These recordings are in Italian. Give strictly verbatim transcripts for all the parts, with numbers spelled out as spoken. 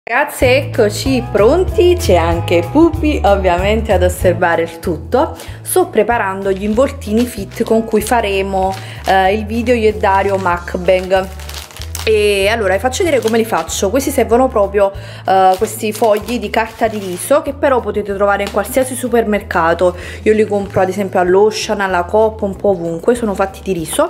Ragazze, eccoci pronti, c'è anche Pupi ovviamente ad osservare il tutto. Sto preparando gli involtini fit con cui faremo eh, il video io e Dario mukbang. E allora vi faccio vedere come li faccio. Questi servono proprio uh, questi fogli di carta di riso che però potete trovare in qualsiasi supermercato. Io li compro ad esempio all'Ocean, alla Coop, un po' ovunque, sono fatti di riso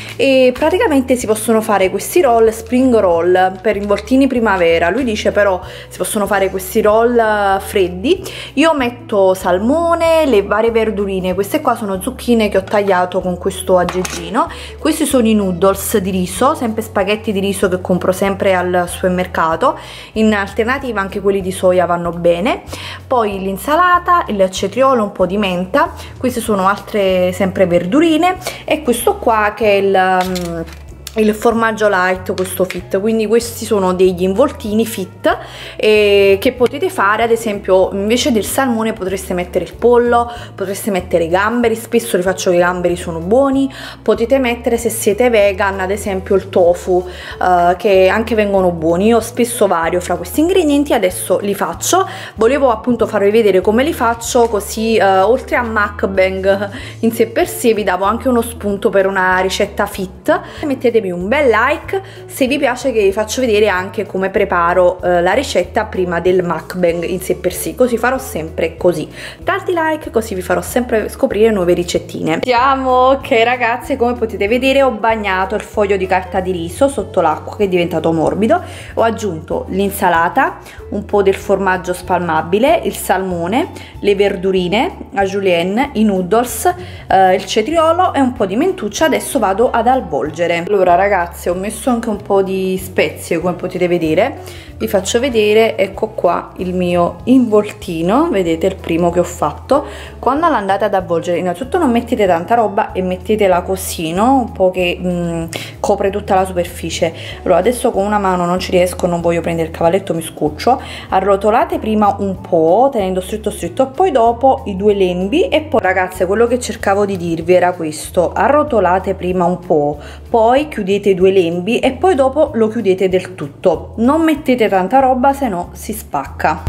e praticamente si possono fare questi roll, spring roll per involtini primavera. Lui dice però si possono fare questi roll uh, freddi. Io metto salmone, le varie verdurine, queste qua sono zucchine che ho tagliato con questo aggeggino. Questi sono i noodles di riso, sempre spaghetti di riso che compro sempre al supermercato. In alternativa anche quelli di soia vanno bene. Poi l'insalata, il cetriolo, un po' di menta, queste sono altre sempre verdurine e questo qua che è il um, il formaggio light, questo fit. Quindi questi sono degli involtini fit eh, che potete fare, ad esempio invece del salmone potreste mettere il pollo, potreste mettere i gamberi, spesso li faccio che i gamberi sono buoni. Potete mettere, se siete vegan, ad esempio il tofu eh, che anche vengono buoni. Io spesso vario fra questi ingredienti, adesso li faccio. Volevo appunto farvi vedere come li faccio, così eh, oltre a mukbang in sé per sé vi davo anche uno spunto per una ricetta fit. Mettete un bel like se vi piace che vi faccio vedere anche come preparo eh, la ricetta prima del mukbang in sé per sé, così farò sempre così. Tanti like così vi farò sempre scoprire nuove ricettine. Vediamo, ok ragazze, come potete vedere ho bagnato il foglio di carta di riso sotto l'acqua che è diventato morbido. Ho aggiunto l'insalata, un po' del formaggio spalmabile, il salmone, le verdurine a julienne, i noodles, eh, il cetriolo e un po' di mentuccia. Adesso vado ad avvolgere. Allora ragazze, ho messo anche un po' di spezie come potete vedere. Vi faccio vedere, ecco qua il mio involtino, vedete il primo che ho fatto. Quando l'andate ad avvolgere, innanzitutto non mettete tanta roba e mettetela così, no? Un po' che mh, copre tutta la superficie. Allora adesso con una mano non ci riesco, non voglio prendere il cavalletto, mi scoccio. Arrotolate prima un po' tenendo stretto stretto, poi dopo i due lembi. E poi ragazze, quello che cercavo di dirvi era questo: arrotolate prima un po', poi chiudete i due lembi e poi dopo lo chiudete del tutto. Non mettete tanta roba, se no si spacca.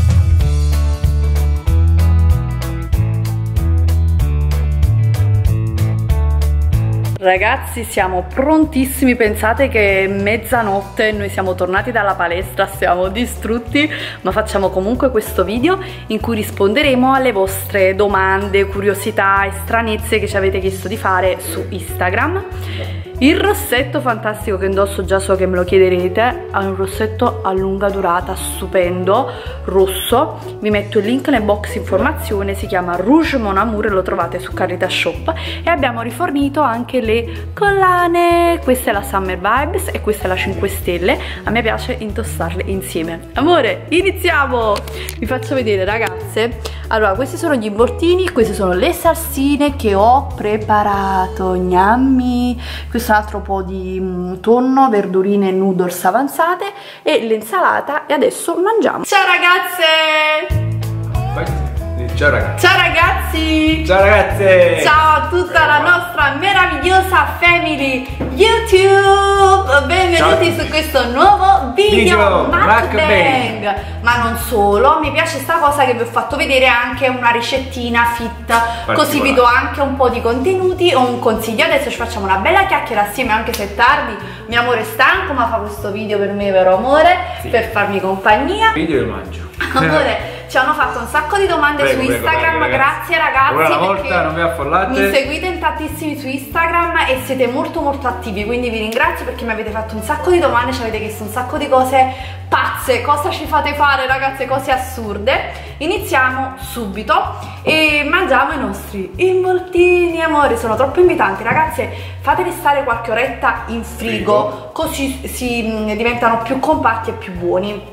Ragazzi, siamo prontissimi, pensate che è mezzanotte, noi siamo tornati dalla palestra, siamo distrutti, ma facciamo comunque questo video in cui risponderemo alle vostre domande, curiosità e stranezze che ci avete chiesto di fare su Instagram. Il rossetto fantastico che indosso, già so che me lo chiederete, è un rossetto a lunga durata, stupendo, rosso. Vi metto il link nel box informazione, si chiama Rouge Mon Amour, lo trovate su Carita Shop. E abbiamo rifornito anche le collane, questa è la Summer Vibes e questa è la cinque stelle, a me piace indossarle insieme. Amore, iniziamo! Vi faccio vedere ragazze. Allora, questi sono gli involtini, queste sono le salsine che ho preparato, gnammi. Questo è un altro po' di mm, tonno, verdurine e noodles avanzate e l'insalata, e adesso mangiamo. Ciao ragazze! Ciao ragazzi! Ciao ragazzi! Ciao ragazze! Ciao a tutta la nostra meravigliosa family YouTube! Benvenuti su questo nuovo video, video mukbang! Ma non solo, mi piace sta cosa che vi ho fatto vedere anche una ricettina fit, così vi do anche un po' di contenuti o un consiglio. Adesso ci facciamo una bella chiacchiera assieme, anche se è tardi. Mio amore è stanco, ma fa questo video per me, vero amore? Sì. Per farmi compagnia. Video io mangio. Amore, ci hanno fatto un sacco di domande prego, su Instagram, prego, grazie ragazzi, una volta non vi affollate. Mi seguite in tantissimi su Instagram e siete molto molto attivi, quindi vi ringrazio perché mi avete fatto un sacco di domande, ci avete chiesto un sacco di cose pazze, cosa ci fate fare ragazze, cose assurde. Iniziamo subito e mangiamo i nostri involtini, amore, sono troppo invitanti ragazze, fateli stare qualche oretta in frigo, frigo. Così si mh, diventano più compatti e più buoni.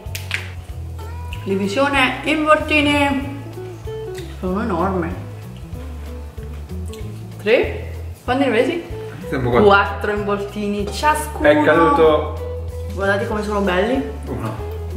Divisione involtini sono enormi. Tre? Quanti ne vedi? Quattro involtini ciascuno. È caduto. Guardate come sono belli. Uno.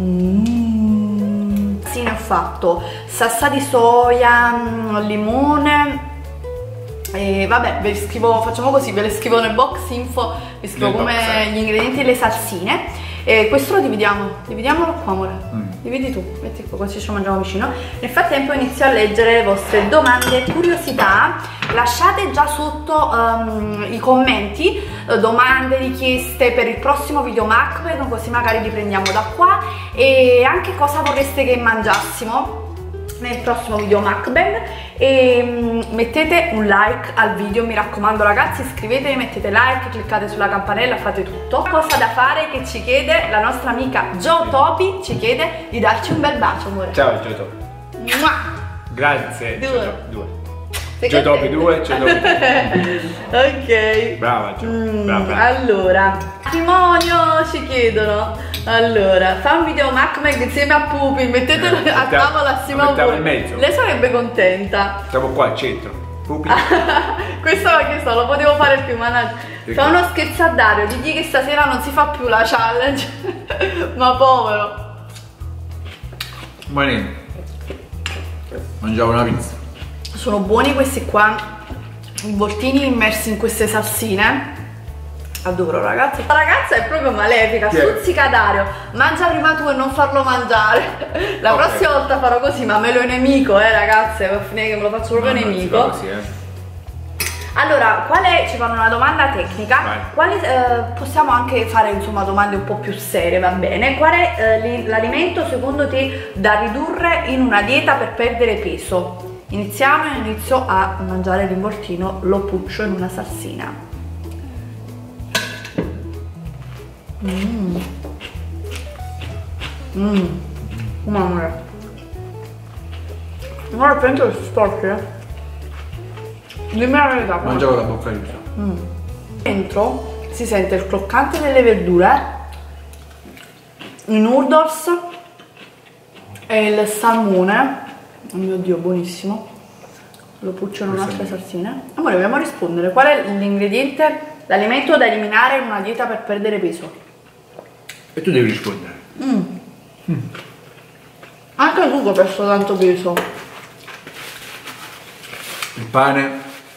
Mm. Sì, ne ho fatto salsa di soia, limone. E vabbè, ve li scrivo, facciamo così, ve le scrivo nel box info, vi scrivo nel come box, eh. gli ingredienti e le salsine. E questo lo dividiamo, dividiamolo qua amore, mm. dividi tu, metti qua così ci mangiamo vicino. Nel frattempo inizio a leggere le vostre domande e curiosità. Lasciate già sotto um, i commenti, uh, domande, richieste per il prossimo video mukbang, così magari li prendiamo da qua, e anche cosa vorreste che mangiassimo nel prossimo video mukbang. E um, mettete un like al video, mi raccomando ragazzi, iscrivetevi, mettete like, cliccate sulla campanella, fate tutto. Cosa da fare che ci chiede la nostra amica Gio Topi, ci chiede di darci un bel bacio amore. Ciao Gio Topi. Mua! Grazie. Due. Due. Gio Topi due, Gio Topi due. Ok. Brava Gio. Mm, brava, brava. Allora, matrimonio ci chiedono. Allora, fa un video mukbang insieme a Pupi, mettetelo Eh, a mettiamo- tavola assieme a lo mettiamo voi. in mezzo. Lei sarebbe contenta. Siamo qua al centro. Pupi. Questo che so, lo potevo fare più, ma fa uno scherzo a Dario, digli che stasera non si fa più la challenge. Ma povero. Buonino. Mangiavo una pizza. Sono buoni questi qua, involtini immersi in queste salsine. Adoro ragazzi. La ragazza è proprio malefica, Chi è? stuzzica Dario, mangia prima tu e non farlo mangiare. La Ok. prossima volta farò così, ma me lo è nemico, eh ragazze, va a finire che me lo faccio proprio No, non si nemico. fa così, eh. Allora, qual è, ci fanno una domanda tecnica, Vai. quali, eh, possiamo anche fare insomma domande un po' più serie, va bene? Qual è eh, l'alimento secondo te da ridurre in una dieta per perdere peso? Iniziamo e inizio a mangiare l'involtino, lo puccio in una salsina. Mmm. Mmm. Mamma mia. Ora penso che si sporchi, eh. Dimmi la verità. com'è? Mangiavo la bocca chiusa. Mm. Dentro si sente il croccante delle verdure, i noodles e il salmone. Oh mio Dio, buonissimo. Lo puccio in un'altra salsina. Amore, dobbiamo rispondere. Qual è l'ingrediente, l'alimento da eliminare in una dieta per perdere peso? E tu devi rispondere. Mm. Mm. Anche tu che hai perso tanto peso. Il pane.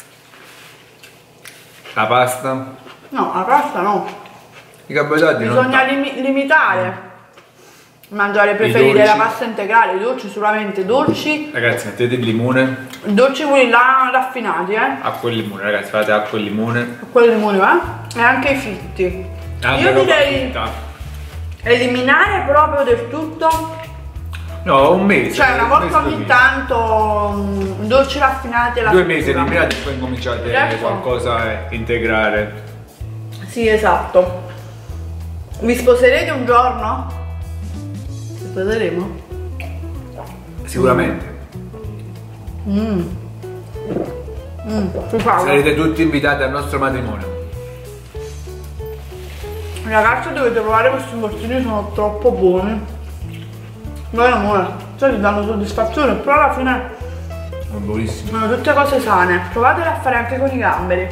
La pasta. No, la pasta no. I carboidrati non Bisogna tanto. limi limitare. Mangiare, preferire dolci. la pasta integrale, i dolci sicuramente, dolci, Ragazzi, mettete il limone. dolci quelli là raffinati, eh. Acqua e limone, ragazzi, fate acqua e limone. Quelli limoni, eh. E anche i fritti. Anche Io roba direi fritta. eliminare proprio del tutto. No, un mese. Cioè una un volta mese, due ogni mesi. tanto mh, dolci raffinati e la Due mesi frittura. eliminati e poi incominciate Ecco. qualcosa a integrare. Sì, esatto. Vi sposerete un giorno? Ci sposeremo? Sicuramente. Mmm. Mmm, si fa. Sarete tutti invitati al nostro matrimonio. Ragazzi, dovete provare questi involtini, sono troppo buoni. Beh amore, cioè ti danno soddisfazione, però alla fine Sono buonissimi. sono tutte cose sane. Provatele a fare anche con i gamberi.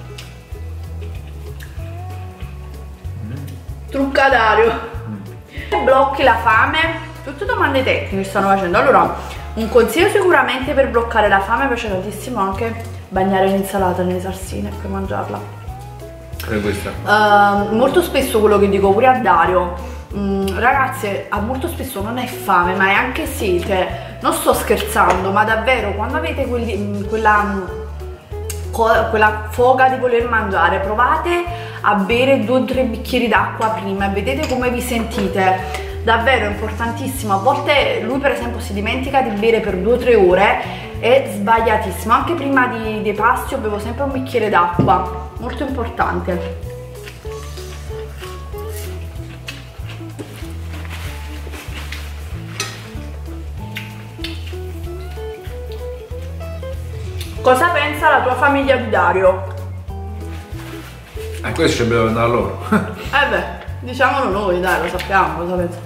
Mm. Truccadario. Mm. Blocchi la fame. Tutte domande tecniche stanno facendo. Allora, un consiglio sicuramente per bloccare la fame, piace tantissimo anche bagnare l'insalata nelle salsine per mangiarla. Per questa. Uh, molto spesso quello che dico pure a Dario, mm, ragazze, ah, molto spesso non è fame ma è anche sete, non sto scherzando, ma davvero quando avete quelli, mm, quella, mm, co quella foga di voler mangiare, provate a bere due o tre bicchieri d'acqua prima e vedete come vi sentite. Davvero importantissimo. A volte lui per esempio si dimentica di bere per due o tre ore, è sbagliatissimo. Anche prima di, dei pasti io bevo sempre un bicchiere d'acqua, molto importante. Cosa pensa la tua famiglia di Dario? Eh, questo ci dobbiamo andare loro. Eh beh, diciamolo noi, dai, lo sappiamo, cosa pensa.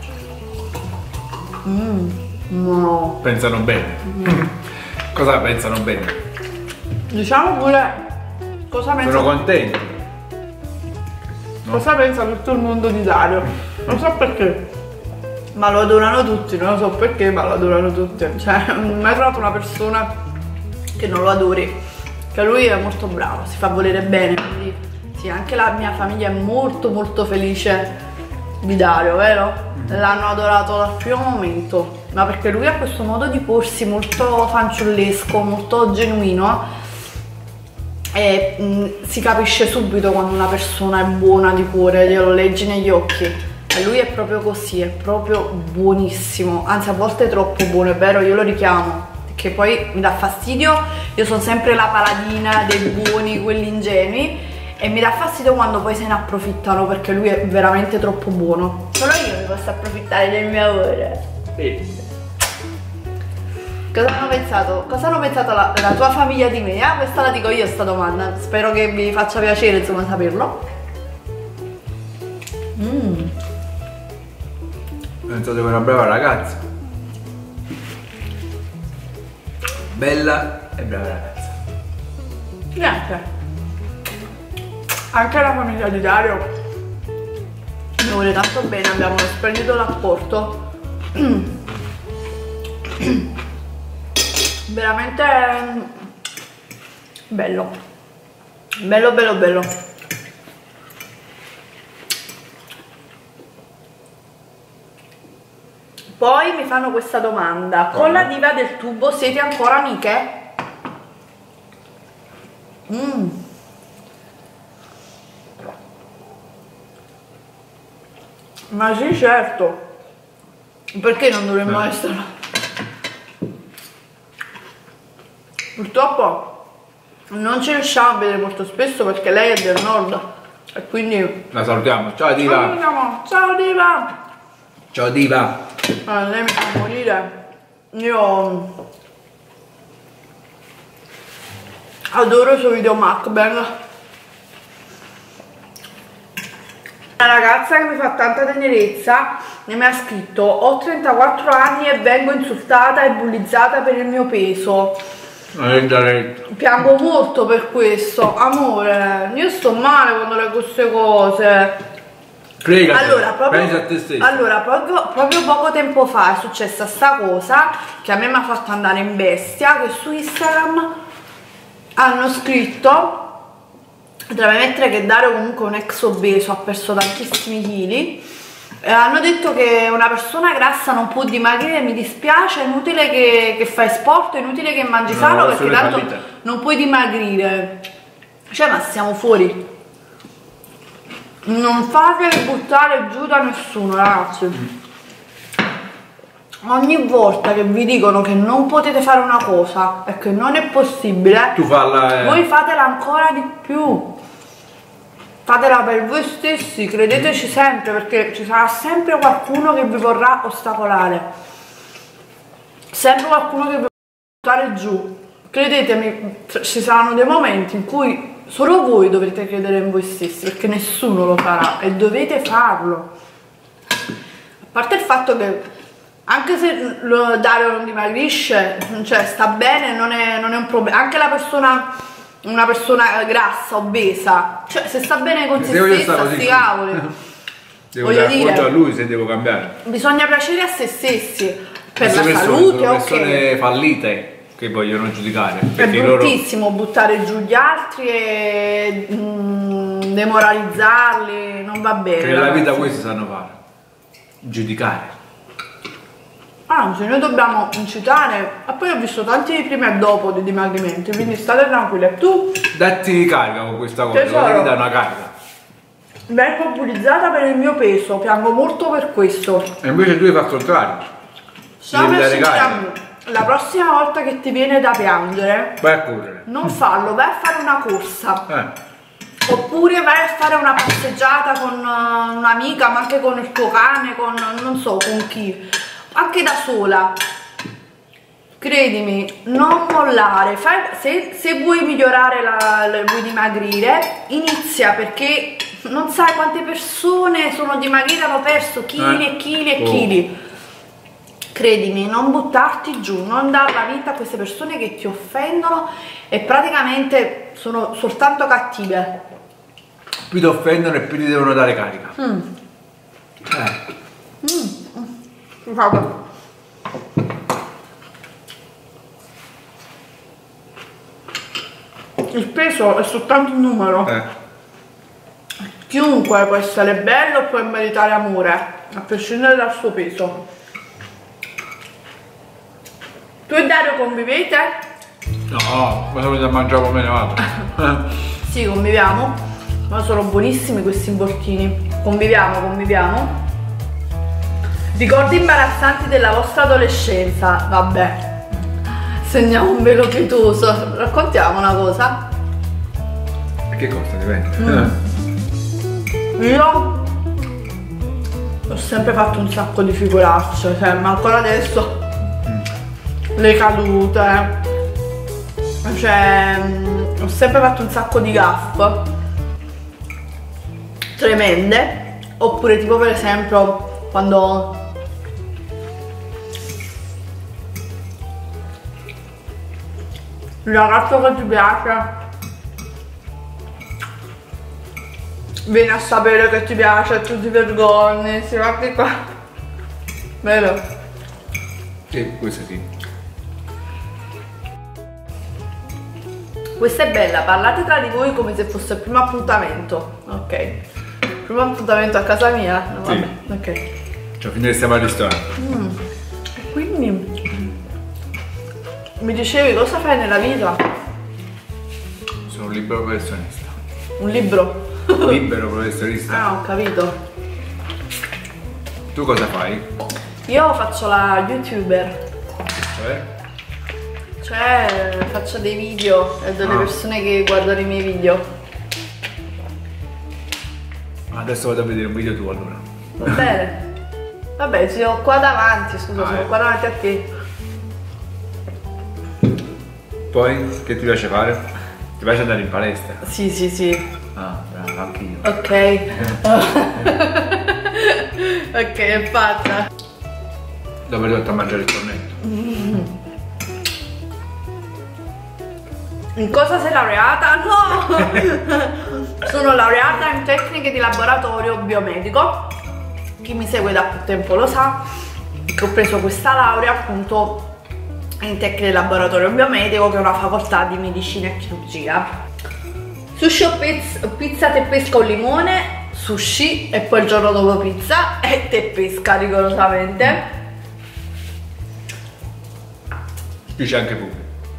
Mmm, no. Pensano bene. Cosa pensano bene? Diciamo pure cosa pensa. Sono contenti. No. Cosa pensa tutto il mondo di Dario? Non so perché. Ma lo adorano tutti, non so perché, ma lo adorano tutti. Cioè, non ho mai trovato una persona che non lo adori. Che lui è molto bravo, si fa volere bene, quindi sì, anche la mia famiglia è molto molto felice di Dario, vero? Mm-hmm. L'hanno adorato dal primo momento, ma perché lui ha questo modo di porsi molto fanciullesco, molto genuino, e mh, si capisce subito quando una persona è buona di cuore, glielo leggi negli occhi. E lui è proprio così, è proprio buonissimo, anzi a volte è troppo buono, è vero, io lo richiamo, perché poi mi dà fastidio, io sono sempre la paladina dei buoni, quelli ingenui, e mi dà fastidio quando poi se ne approfittano, perché lui è veramente troppo buono. Solo io mi posso approfittare del mio amore. Sì. Cosa hanno pensato? Cosa hanno pensato la, la tua famiglia di me? Ah, questa la dico io sta domanda. Spero che vi faccia piacere insomma saperlo. Mm. Penso di essere una brava ragazza. Bella e brava ragazza. Niente. Anche la famiglia di Dario mi vuole tanto bene, abbiamo uno splendido rapporto. Veramente bello, bello bello bello. Poi mi fanno questa domanda: con la diva del tubo siete ancora amiche? Mm. Ma sì, certo, perché non dovremmo eh. essere? Purtroppo non ci riusciamo a vedere molto spesso perché lei è del nord e quindi la salutiamo. Ciao diva. Ciao diva. Ciao diva. Allora, lei mi fa morire. Io adoro il suo video mukbang. Una ragazza che mi fa tanta tenerezza ne mi ha scritto: ho trentaquattro anni e vengo insultata e bullizzata per il mio peso. Piango molto per questo, amore, io sto male quando leggo queste cose. Fregati, allora, proprio, pensa a te stesso. allora proprio, proprio poco tempo fa è successa sta cosa che a me mi ha fatto andare in bestia, che su Instagram hanno scritto, potrebbe mettere che Dario comunque è un ex obeso, ha perso tantissimi chili. Eh, hanno detto che una persona grassa non può dimagrire, mi dispiace, è inutile che, che fai sport, è inutile che mangi sano, no, perché tanto fallite. Non puoi dimagrire. Cioè, ma siamo fuori. Non fate buttare giù da nessuno, ragazzi. Mm. Ogni volta che vi dicono che non potete fare una cosa e che non è possibile, tu falla, eh. voi fatela ancora di più. Fatela per voi stessi, credeteci sempre, perché ci sarà sempre qualcuno che vi vorrà ostacolare, sempre qualcuno che vi vorrà buttare giù. Credetemi, ci saranno dei momenti in cui solo voi dovrete credere in voi stessi, perché nessuno lo farà e dovete farlo. A parte il fatto che anche se lo, Dario non dimagrisce, cioè sta bene, non è, non è un problema. Anche la persona, una persona grassa, obesa, cioè se sta bene con se stessa, sti cavoli. Devo voglio dare dire, a lui se devo cambiare. Bisogna piacere a se stessi, per la persone, salute, sono persone ok. fallite che vogliono giudicare. È bruttissimo loro... buttare giù gli altri e mm, demoralizzarli, non va bene. Che nella vita questo sanno fare, giudicare. Anzi, noi dobbiamo incitare, e poi ho visto tanti prima e dopo di dimagrimenti, quindi state tranquilli. Tu datti carica con questa cosa, ti dà una carica. Vengo bullizzata per il mio peso, piango molto per questo. E invece tu hai fatto il contrario. La prossima volta che ti viene da piangere, vai a correre. Non fallo, vai a fare una corsa. Eh. Oppure vai a fare una passeggiata con un'amica, ma anche con il tuo cane, con non so con chi. Anche da sola. Credimi, non mollare. Fai, se, se vuoi migliorare, la, la, vuoi dimagrire, inizia, perché non sai quante persone sono dimagrite, hanno perso chili eh. e chili e oh. chili. Credimi, non buttarti giù, non dare la vita a queste persone che ti offendono e praticamente sono soltanto cattive. Più ti offendono e più ti devono dare carica. Mm. Eh. Mm. Vabbè. Il peso è soltanto un numero. Eh. Chiunque può essere bello, può meritare amore, a prescindere dal suo peso. Tu e Dario convivete? No, ma se mangiamo me ne vado. Sì, conviviamo, ma sono buonissimi questi involtini. Conviviamo, conviviamo. Ricordi imbarazzanti della vostra adolescenza? Vabbè, segniamo un velo pietoso. Raccontiamo una cosa. Che cosa dipende? Mm. Io ho sempre fatto un sacco di figuracce, cioè, ma ancora adesso mm. le cadute, cioè ho sempre fatto un sacco di gaffe tremende. Oppure tipo per esempio quando il ragazzo che ti piace viene a sapere che ti piace e tu ti vergogni, si va di qua, vero? Sì, questo sì. Questa è bella, parlate tra di voi come se fosse il primo appuntamento. Ok, primo appuntamento a casa mia? No, vabbè. Sì. Ok. Cioè, finire stiamo al ristorante. Mm. E quindi mm. mi dicevi cosa fai nella vita? Sono un libero professionista. Un libro? Libero professionista. Ah, ho capito. Tu cosa fai? Io faccio la youtuber. Cioè? Cioè faccio dei video e delle ah. persone che guardano i miei video. Adesso vado a vedere un video tu allora. Va bene. Vabbè, sono qua davanti, scusa, ah, sono eh. qua davanti a te. Poi che ti piace fare? Ti piace andare in palestra? Sì, sì, sì. Ah, bravo, anche io. Ok. Ok, è fatta. Dove hai detto a mangiare il cornetto? Mm. In cosa sei laureata? No! Sono laureata in tecniche di laboratorio biomedico. Chi mi segue da più tempo lo sa che ho preso questa laurea appunto in tecniche di laboratorio biomedico, che è una facoltà di medicina e chirurgia. Sushi o pizza, pizza te pesca o limone, sushi e poi il giorno dopo pizza e te pesca rigorosamente. Dice anche Pupi.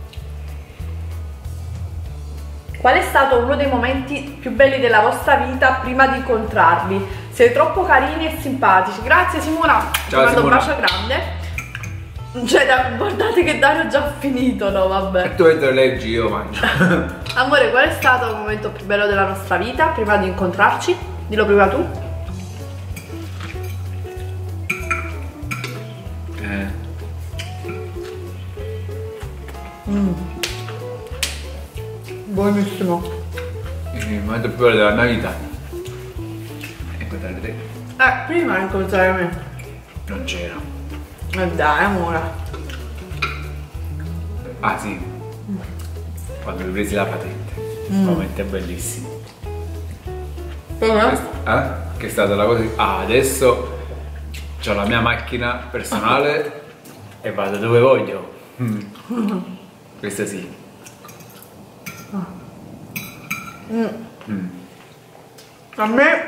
Qual è stato uno dei momenti più belli della vostra vita prima di incontrarvi? Siete troppo carini e simpatici. Grazie Simona. Ciao, ti mando Simona. un bacio grande. Cioè, guardate che Dario è già finito, no? Vabbè. E tu mentre leggi io mangio. Amore, qual è stato il momento più bello della nostra vita prima di incontrarci? Dillo prima tu. Eh. Mm. Buonissimo. Il momento più bello della mia vita è incontrare te. Eh, prima di incontrare me. Non c'era. Eh dai, amore. Ah sì. Mm. Quando mi presi la patente. Mm. Momento bellissimo. Come? Eh? Che è stata la cosa. Ah, adesso ho la mia macchina personale e vado dove voglio. Mm. Questa sì. Mm. Mm. A me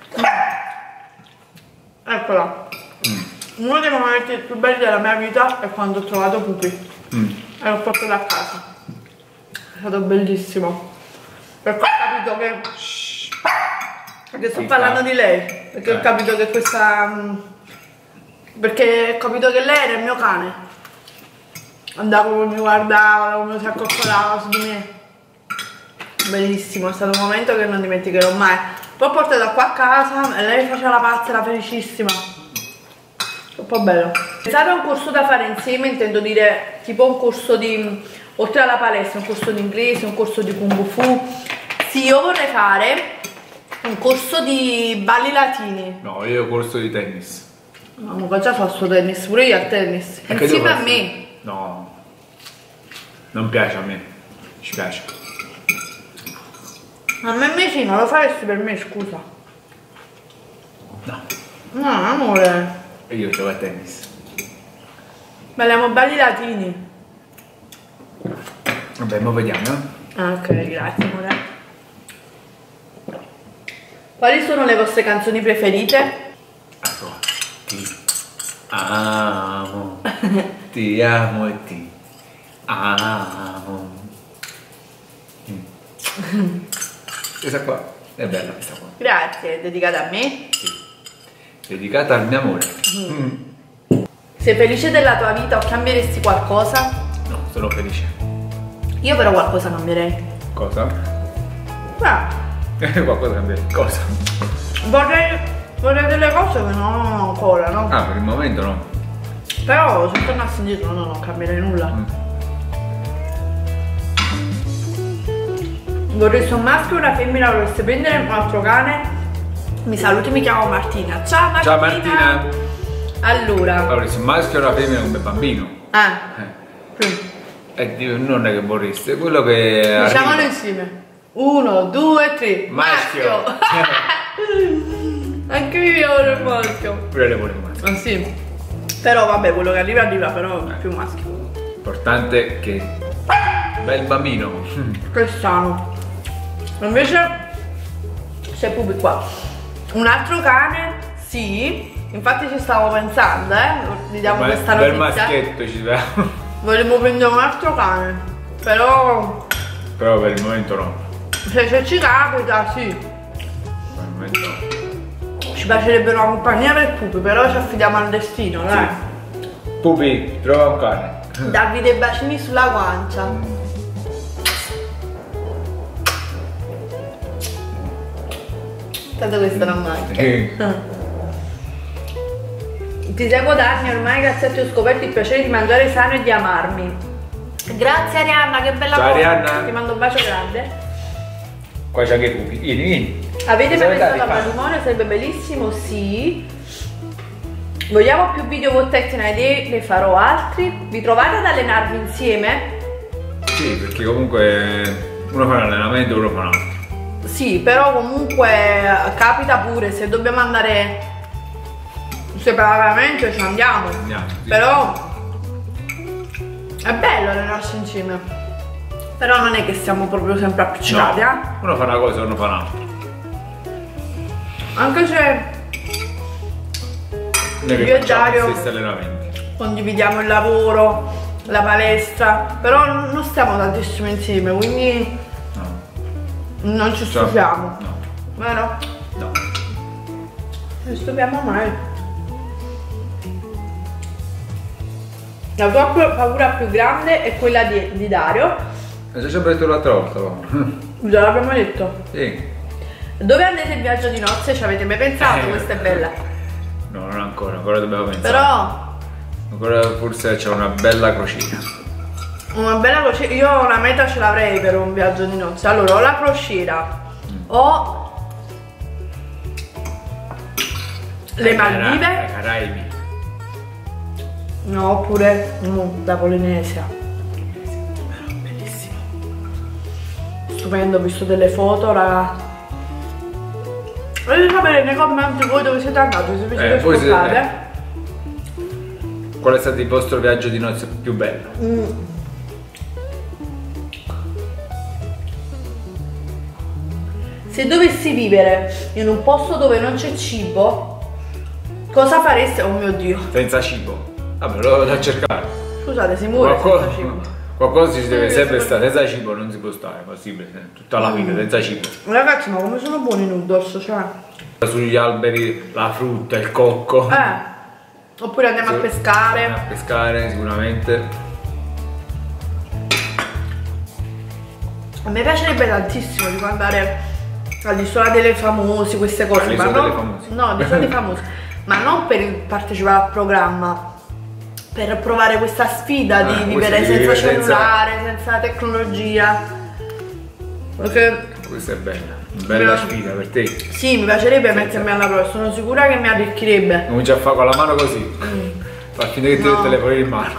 eccola. Mm. Uno dei momenti più belli della mia vita è quando ho trovato Pupi mm. e l'ho portato a casa. È stato bellissimo perché ho capito che perché sto parlando di lei, perché eh. ho capito che questa perché ho capito che lei era il mio cane. Andavo come mi guardava, come si accoccolava su di me. Bellissimo, è stato un momento che non dimenticherò mai. Poi ho portato qua a casa e lei faceva la pazza, era felicissima. Un po' bello. Pensate a un corso da fare insieme, intendo dire tipo un corso di, oltre alla palestra, un corso di inglese, un corso di kung fu. Sì, io vorrei fare un corso di balli latini. No, io ho corso di tennis. No, ma già faccio tennis, pure io a tennis. E insieme a me. No, non piace a me, ci piace. A me invece non lo faresti per me, scusa. No. No, amore. E io gioco a tennis. Balliamo balli latini. Vabbè, ma vediamo, eh. Ah, ok, grazie amore. Quali sono le vostre canzoni preferite? Ecco, ti amo, ti amo e ti amo. Mm. Questa qua è bella, questa qua. Grazie, è dedicata a me? Sì. Dedicata al mio amore. Mm. Mm. Sei felice della tua vita o cambieresti qualcosa? No, sono felice. Io però qualcosa cambierei. Cosa? Beh. Qualcosa cambierei. Cosa? Vorrei, vorrei delle cose che non ho ancora, no? Ah, per il momento no. Però se tornassi indietro no, non cambierei nulla. Mm. Vorresti un maschio o una femmina? Vorresti prendere un altro cane? Mi saluti, mi chiamo Martina. Ciao Martina! Ciao Martina! Allora. Vorresti un maschio o una femmina come bambino? Ah. Eh. Sì. E Dio, non è che vorresti, è quello che. Diciamolo arriva. insieme. Uno, due, tre. Maschio! Anche io mi voglio il maschio. Pure le volevo maschio. Ah sì. Però vabbè, quello che arriva arriva, però è più maschio. Importante che. Bel bambino. Che sano. Invece c'è Pupi qua. Un altro cane? Sì. Infatti ci stavo pensando, eh. Gli diamo Ma questa bel notizia. maschietto ci vediamo. Volevo prendere un altro cane. Però Però per il momento no. se, se ci capita, sì. Per il momento no. Ci piacerebbe una compagnia per Pupi, però ci affidiamo al destino, dai. Pupi, trova un cane. Darvi dei bacini sulla guancia. Tanto questa non manca. Eh. Ti seguo da anni ormai, grazie a te ho scoperto il piacere di mangiare sano e di amarmi. Grazie Arianna, che bella Ciao, cosa. Arianna. Ti mando un bacio grande. Qua c'è anche Pupi. Vieni, vieni. Avete Cosa mai vuoi pensato dare? al matrimonio? Sarebbe bellissimo, sì. Vogliamo più video con Tecna Idee, ne farò altri. Vi trovate ad allenarvi insieme? Sì, perché comunque uno fa un allenamento e uno fa un altro. Sì, però comunque capita pure, se dobbiamo andare separatamente ci andiamo. Andiamo, sì. Però è bello allenarsi insieme. Però non è che siamo proprio sempre appiccicati, No, eh? uno fa una cosa e uno fa un'altra. Anche se Noi che io e facciamo Dario gli stessi allenamenti. condividiamo il lavoro, la palestra, però non stiamo tantissimo insieme, quindi No. non ci Ciao. stupiamo. No. Vero? No. Non ci stupiamo mai. La tua pu- paura più grande è quella di, di Dario. L'ho già sempre detto l'altra volta. no? Già l'abbiamo detto. Sì. Dove andate in viaggio di nozze? Ci avete mai pensato? Eh. Questa è bella. No, non ancora, ancora dobbiamo pensare. Però Ancora forse c'è una bella crociera. una bella crociera. Io una meta ce l'avrei per un viaggio di nozze. Allora, o la crociera Mm. o le Ai Cara- Maldive. ai Caraibi. No, oppure no, la Polinesia. Bellissimo. Stupendo, ho visto delle foto, raga. Volete sapere nei commenti voi dove siete andati, se vi siete Eh, voi siete- spostati? Qual è stato il vostro viaggio di nozze più bello? Mm. Se dovessi vivere in un posto dove non c'è cibo, cosa fareste? Oh mio Dio. Senza cibo. Vabbè, lo vado a cercare. Scusate, si muore Qualcosa, senza cibo. qualcosa ci deve Sì, sempre sì. stare. Senza cibo non si può stare, possibile. Tutta la vita senza cibo. Ragazzi, ma come sono buoni i noodles, cioè? Sugli alberi, la frutta, il cocco. Eh. Oppure andiamo Sì, a pescare. andiamo a pescare sicuramente. A me piacerebbe tantissimo tipo andare all'isola delle famosi, queste cose. All'isola ma non, delle famosi. No, all'isola dei famosi. Ma non per partecipare al programma, per provare questa sfida Ah, di questa vivere di senza vivere senza- cellulare, senza tecnologia. Perché Questa è bella. Bella No. sfida per te. sì, mi piacerebbe mettermi alla prova, sono sicura che mi arricchirebbe. Comincia a fare con la mano così. Fa finire che ti No. il telefono in mano.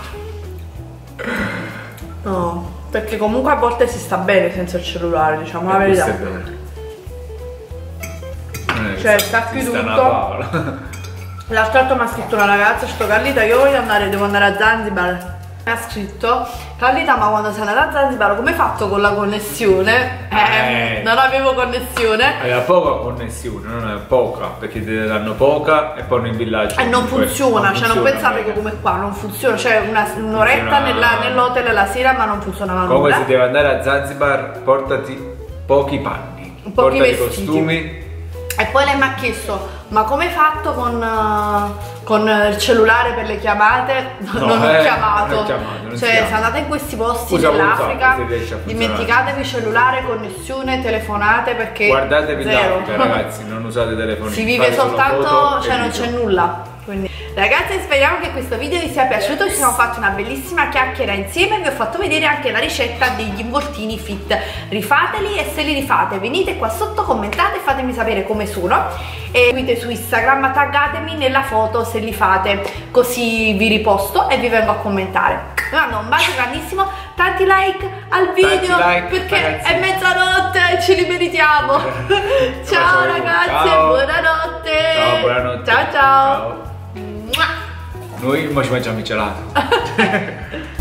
No, perché comunque a volte si sta bene senza il cellulare, diciamo la Eh, verità. questo è vero. Non è che Cioè, sta- stacchi si sta tutto. una favola. L'altro giorno mi ha scritto una ragazza, sto Carlita, io voglio andare, devo andare a Zanzibar. Mi ha scritto: Carlita, ma quando sei andata a Zanzibar come hai fatto con la connessione? Eh, eh non avevo connessione. Aveva poca connessione, non è poca, perché te ne danno poca e poi in villaggio. E non funziona, non cioè funziona, non pensate bene. Che come qua non funziona, cioè un'oretta un nell'hotel la sera ma non funzionava nulla. Comunque se devi andare a Zanzibar portati pochi panni, pochi portati vestiti. Costumi. E poi lei mi ha chiesto: ma come hai fatto con, uh, con il cellulare per le chiamate? No, non, ho eh, chiamato. non ho chiamato non cioè se andate in questi posti dell'Africa dimenticatevi il cellulare, connessione, telefonate, perché guardatevi zero. l'Africa, ragazzi, non usate telefoni, si vive soltanto, cioè non c'è nulla. Quindi ragazzi, speriamo che questo video vi sia piaciuto. Ci siamo fatti una bellissima chiacchiera insieme e vi ho fatto vedere anche la ricetta degli involtini fit. Rifateli, e se li rifate venite qua sotto, commentate e fatemi sapere come sono, e seguite su Instagram, taggatemi nella foto se li fate, così vi riposto e vi vengo a commentare. Vi mando un bacio grandissimo, tanti like al video, like, perché ragazzi, è mezzanotte e ce li meritiamo. Ciao ragazzi, ciao. Buonanotte. Ciao, buonanotte. Ciao ciao, ciao. Noi mo ci mangiamo il gelato.